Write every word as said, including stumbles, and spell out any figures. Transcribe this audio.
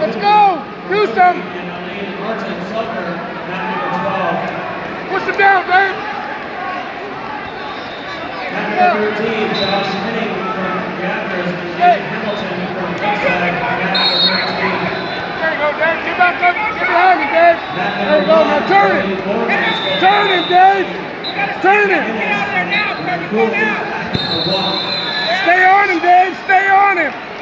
Let's go! Do something! Push him down, babe! Number thirteen, Josh Henning from Raptors, and Hamilton from Inside. There you go, Dave. Get back up. Get behind me, Dave. There you go. Now turn it. Turn it, Dave. Turn it. Stay on him, Dave. Stay on him.